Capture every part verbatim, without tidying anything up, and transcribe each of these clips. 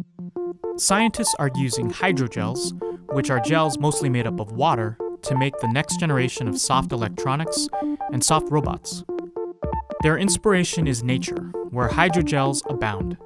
Scientists are using hydrogels, which are gels mostly made up of water, to make the next generation of soft electronics and soft robots. Their inspiration is nature, where hydrogels abound.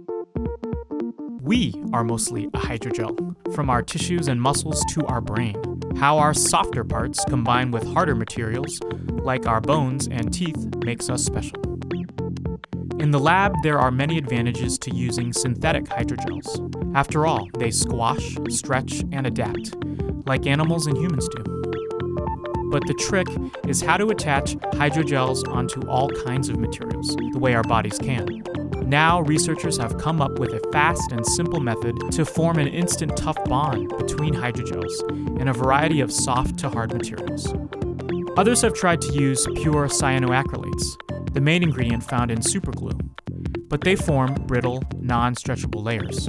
We are mostly a hydrogel, from our tissues and muscles to our brain. How our softer parts combine with harder materials, like our bones and teeth, makes us special. In the lab, there are many advantages to using synthetic hydrogels. After all, they squash, stretch, and adapt, like animals and humans do. But the trick is how to attach hydrogels onto all kinds of materials, the way our bodies can. Now, researchers have come up with a fast and simple method to form an instant tough bond between hydrogels in a variety of soft to hard materials. Others have tried to use pure cyanoacrylates, the main ingredient found in superglue, but they form brittle, non-stretchable layers.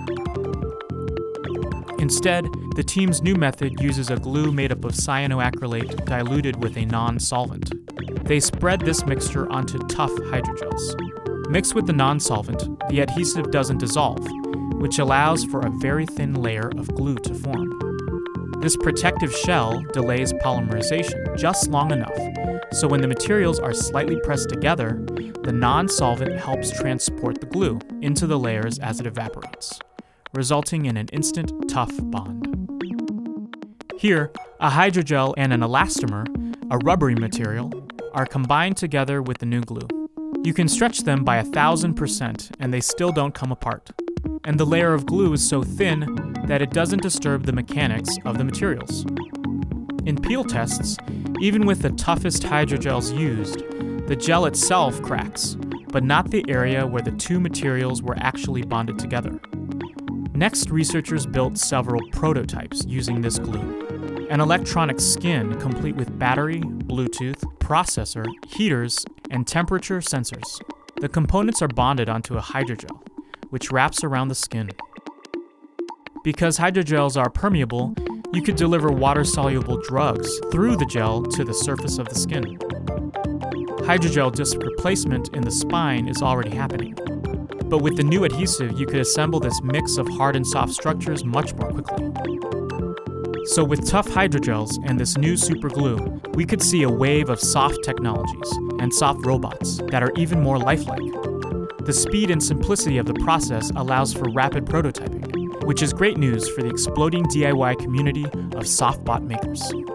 Instead, the team's new method uses a glue made up of cyanoacrylate diluted with a non-solvent. They spread this mixture onto tough hydrogels. Mixed with the non-solvent, the adhesive doesn't dissolve, which allows for a very thin layer of glue to form. This protective shell delays polymerization just long enough, so when the materials are slightly pressed together, the non-solvent helps transport the glue into the layers as it evaporates, resulting in an instant tough bond. Here, a hydrogel and an elastomer, a rubbery material, are combined together with the new glue. You can stretch them by a thousand percent and they still don't come apart. And the layer of glue is so thin that it doesn't disturb the mechanics of the materials. In peel tests, even with the toughest hydrogels used, the gel itself cracks, but not the area where the two materials were actually bonded together. Next, researchers built several prototypes using this glue. An electronic skin complete with battery, Bluetooth, processor, heaters, and temperature sensors. The components are bonded onto a hydrogel, which wraps around the skin. Because hydrogels are permeable, you could deliver water-soluble drugs through the gel to the surface of the skin. Hydrogel disc replacement in the spine is already happening. But with the new adhesive, you could assemble this mix of hard and soft structures much more quickly. So with tough hydrogels and this new super glue, we could see a wave of soft technologies and soft robots that are even more lifelike. The speed and simplicity of the process allows for rapid prototyping, which is great news for the exploding D I Y community of soft bot makers.